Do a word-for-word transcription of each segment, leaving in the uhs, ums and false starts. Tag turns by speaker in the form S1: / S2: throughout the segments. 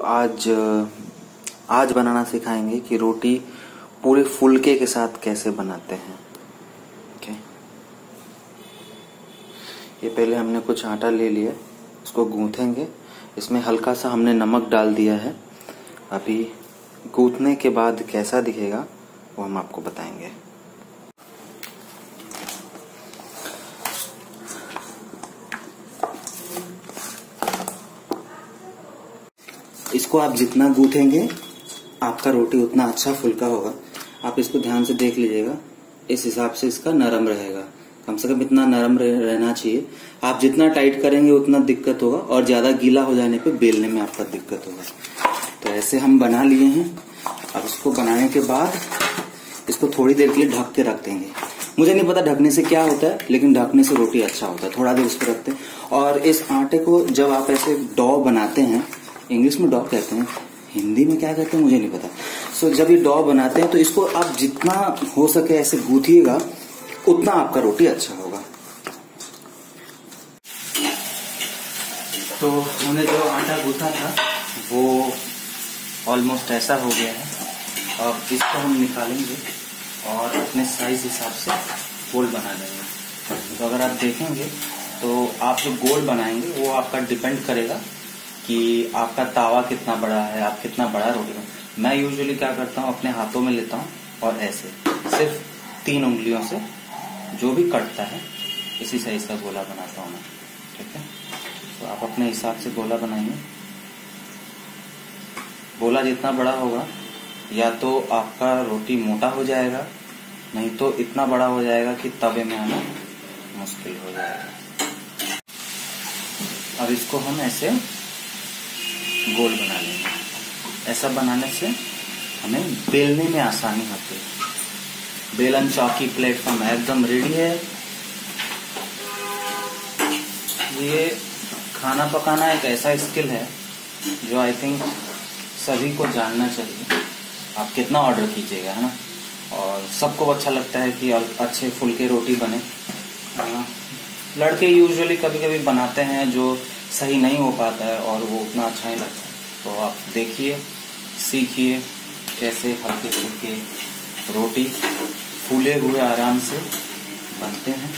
S1: आज आज बनाना सिखाएंगे कि रोटी पूरे फुलके के साथ कैसे बनाते हैं। ओके, ये पहले हमने कुछ आटा ले लिया, इसको गूंथेंगे। इसमें हल्का सा हमने नमक डाल दिया है। अभी गूंथने के बाद कैसा दिखेगा वो हम आपको बताएंगे। इसको आप जितना गूंथेंगे आपका रोटी उतना अच्छा फुल्का होगा। आप इसको ध्यान से देख लीजिएगा, इस हिसाब से इसका नरम रहेगा। कम से कम इतना नरम रहना चाहिए। आप जितना टाइट करेंगे उतना दिक्कत होगा, और ज्यादा गीला हो जाने पे बेलने में आपका दिक्कत होगा। तो ऐसे हम बना लिए हैं। अब इसको बनाने के बाद इसको थोड़ी देर के लिए ढक के रख देंगे। मुझे नहीं पता ढकने से क्या होता है, लेकिन ढकने से रोटी अच्छा होता है। थोड़ा देर इसको रखते हैं। और इस आटे को जब आप ऐसे डॉ बनाते हैं, इंग्लिश में डॉ कहते हैं, हिंदी में क्या कहते हैं मुझे नहीं पता। सो so, जब ये डॉ बनाते हैं तो इसको आप जितना हो सके ऐसे गूंथिएगा, उतना आपका रोटी अच्छा होगा। तो हमने जो आटा गूंथा था वो ऑलमोस्ट ऐसा हो गया है। अब इसको हम निकालेंगे और अपने साइज हिसाब से गोल बना देंगे। तो अगर आप देखेंगे तो आप जो गोल बनाएंगे वो आपका डिपेंड करेगा कि आपका तावा कितना बड़ा है, आप कितना बड़ा रोटी बना। मैं यूजुअली क्या करता हूँ, अपने हाथों में लेता हूँ और ऐसे सिर्फ तीन उंगलियों से जो भी कटता है इसी साइज का गोला बनाता हूँ मैं। ठीक है, तो आप अपने हिसाब से गोला बनाइए। गोला जितना बड़ा होगा या तो आपका रोटी मोटा हो जाएगा, नहीं तो इतना बड़ा हो जाएगा कि तवे में आना मुश्किल हो जाएगा। अब इसको हम ऐसे गोल बना लेंगे। ऐसा बनाने से हमें बेलने में आसानी होती है। बेलन चौकी प्लेटफॉर्म एकदम रेडी है। ये खाना पकाना एक ऐसा स्किल है जो आई थिंक सभी को जानना चाहिए। आप कितना ऑर्डर कीजिएगा, है ना, और सबको अच्छा लगता है कि अच्छे फुलके रोटी बने। लड़के यूजुअली कभी कभी बनाते हैं जो सही नहीं हो पाता है और वो उतना अच्छा नहीं लगता है। तो आप देखिए, सीखिए कैसे हल्के फुल्के रोटी फूले हुए आराम से बनते हैं।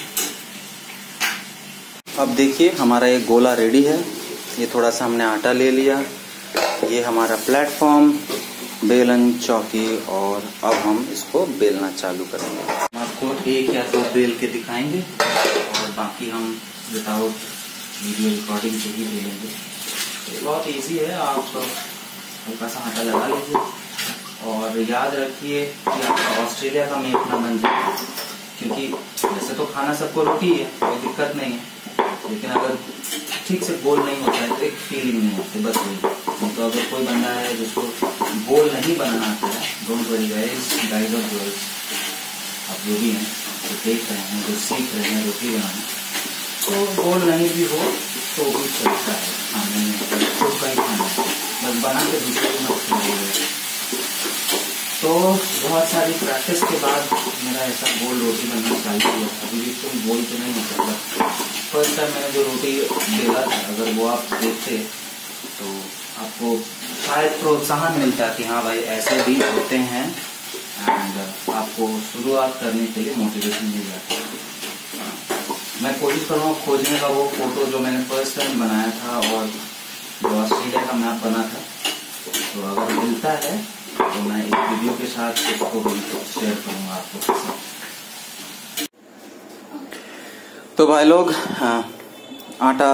S1: अब देखिए हमारा ये गोला रेडी है। ये थोड़ा सा हमने आटा ले लिया। ये हमारा प्लेटफॉर्म, बेलन चौकी, और अब हम इसको बेलना चालू करेंगे। हम आपको एक या दो बेल के दिखाएंगे और बाकी हम विदाउट वीडियो रिकॉर्डिंग से ही बेलेंगे। तो बहुत इजी है। आप हल्का सा आटा लगा लीजिए और याद रखिए कि आपका ऑस्ट्रेलिया का मेप ना बन जाए, क्योंकि वैसे तो खाना सबको रोटी है, कोई दिक्कत नहीं है, लेकिन अगर ठीक से गोल नहीं होता है तो एक फीलिंग नहीं होती, बस वही। तो अगर कोई बंदा है जिसको गोल नहीं बनाना आता है, डोंट वरी गाइस, गाइस और गर्ल्स, आप जो भी हैं जो देख रहे हैं, जो सीख रहे हैं रोटी बनाना, तो गोल नहीं भी हो तो भी चलता है खाने में, तो कहीं खाना है, बस बना के दूसरे को मत खिलाइए। तो बहुत सारी प्रैक्टिस के बाद मेरा ऐसा गोल रोटी बनना चालू हुआ। अभी भी तुम गोल तो नहीं हो सकता। फर्स्ट टाइम मैंने जो रोटी बेला था, अगर वो आप देखते तो आपको शायद प्रोत्साहन मिलता कि हाँ भाई ऐसे भी होते हैं, एंड आपको शुरुआत करने के लिए मोटिवेशन मिल जाता है। मैं कोशिश कर रहा हूँ खोजने का वो फोटो जो मैंने फर्स्ट टाइम बनाया था और जो ऑस्ट्रेलिया का मैप बना था, तो अगर मिलता है तो मैं इस वीडियो के साथ इसको भी शेयर करूंगा आपको। तो भाई लोग, आटा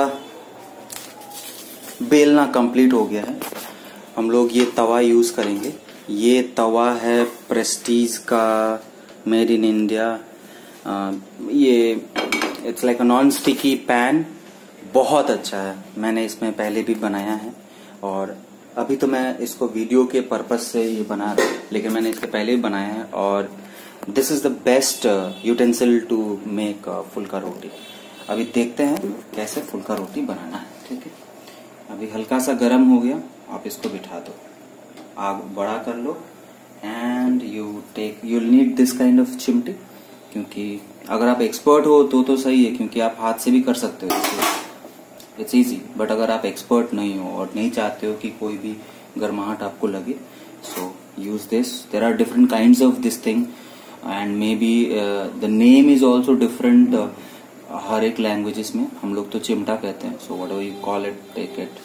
S1: बेलना कंप्लीट हो गया है। हम लोग ये तवा यूज करेंगे। ये तवा है प्रेस्टीज का, मेड इन इंडिया। ये it's like a non sticky pan, बहुत अच्छा है। मैंने इसमें पहले भी बनाया है और अभी तो मैं इसको वीडियो के पर्पस से ये बना रहा हूँ, लेकिन मैंने इसके पहले भी बनाया है। और this is the best utensil to make phulka roti. अभी देखते हैं कैसे फुल्का रोटी बनाना है। ठीक है, अभी हल्का सा गर्म हो गया, आप इसको बिठा दो, आग बड़ा कर लो, and you take you need this kind of chimti. क्योंकि अगर आप एक्सपर्ट हो तो तो सही है, क्योंकि आप हाथ से भी कर सकते हो, इट्स इजी। बट अगर आप एक्सपर्ट नहीं हो और नहीं चाहते हो कि कोई भी गर्माहट आपको लगे, so use this. There are different kinds of this thing and maybe the name is also different हर एक लैंग्वेजेस में. हम लोग तो चिमटा कहते हैं, so what do you call it, take it.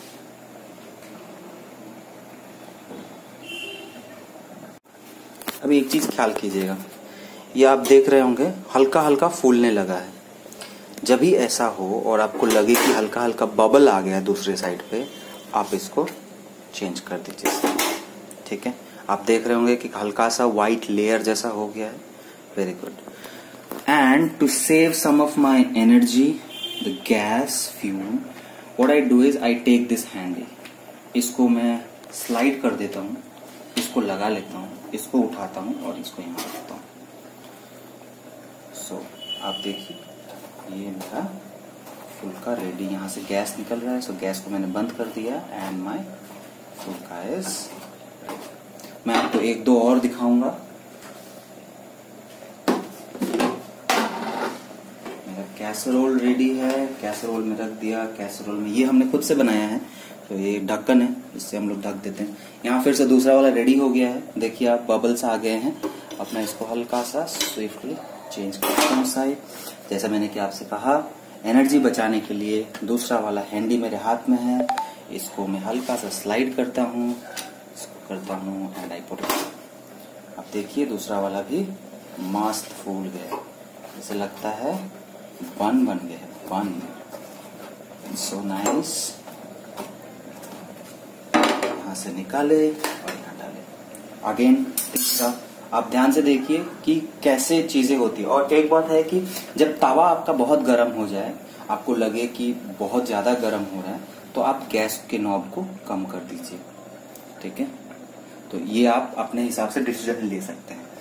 S1: अभी एक चीज ख्याल कीजिएगा, ये आप देख रहे होंगे हल्का हल्का फूलने लगा है. जब भी ऐसा हो और आपको लगे कि हल्का हल्का बबल आ गया है दूसरे साइड पे, आप इसको चेंज कर दीजिए. ठीक है, आप देख रहे होंगे कि हल्का सा व्हाइट लेयर जैसा हो गया है. Very good. And to save some of my energy, the gas fume, what I do is I take this handy. इसको मैं स्लाइड कर देता हूँ, इसको लगा लेता हूँ, इसको उठाता हूँ और इसको यहाँ रखता हूँ. सो so, आप देखिए ये मेरा फुल्का रेडी. यहाँ से गैस निकल रहा है, सो so गैस को मैंने बंद कर दिया एंड माय फुल्का इज. मैं आपको एक दो और दिखाऊंगा. मेरा कैसरोल रेडी है, कैसरोल में रख दिया. कैसरोल में ये हमने खुद से बनाया है, तो ये ढक्कन है, इससे हम लोग ढक देते हैं. यहाँ फिर से दूसरा वाला रेडी हो गया है. देखिए आप बबल्स आ गए हैं. अब मैं इसको हल्का सा स्विफ्टली चेंज करता हूँ साइड. जैसा मैंने कि आपसे कहा, एनर्जी बचाने के लिए दूसरा वाला हैंडी मेरे हाथ में है. इसको मैं हल्का सा स्लाइड करता हूँ, इसको करता हूँ एंड आई पुट इट. अब देखिए दूसरा वाला भी मस्त फूल गया, जैसे लगता है बन बन गया है. बन सो नाइस. यहाँ से निकाले और यहाँ डाले. अगेन तीसरा, आप ध्यान से देखिए कि कैसे चीजें होती है. और एक बात है कि जब तवा आपका बहुत गर्म हो जाए, आपको लगे कि बहुत ज्यादा गर्म हो रहा है, तो आप गैस के नॉब को कम कर दीजिए. ठीक है, तो ये आप अपने हिसाब से डिसीजन ले सकते हैं.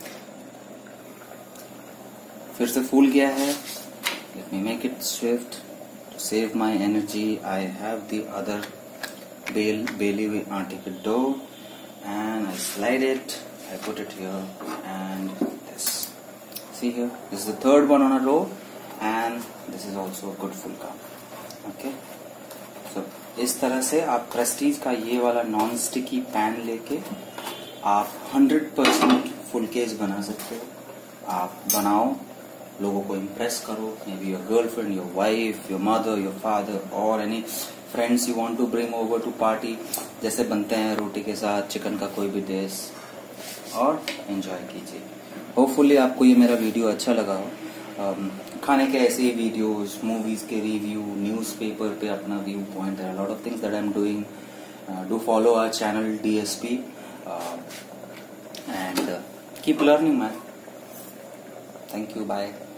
S1: फिर से फूल गया है. Let me make it swift to save my energy. I have the other बेल बेली हुई आटे के dough and I slide it. I put it here and this. See here, this is the third one on a row and this is also a good fulka. Okay, so इस तरह से आप Prestige का ये वाला non sticky pan लेके आप hundred percent फुलकेज बना सकते हो. आप बनाओ, लोगों को इम्प्रेस करो. Maybe your girlfriend, your wife, your mother, your father और any friends you want to bring over to party. जैसे बनते हैं रोटी के साथ चिकन का कोई भी डिश, और एंजॉय कीजिए. होपफुली आपको ये मेरा वीडियो अच्छा लगा हो. um, खाने के ऐसे वीडियोस, मूवीज के रिव्यू, न्यूज़पेपर पे अपना व्यू पॉइंट है. Lot of things that I am doing. Do follow our channel D S P and keep learning man. Thank you, bye.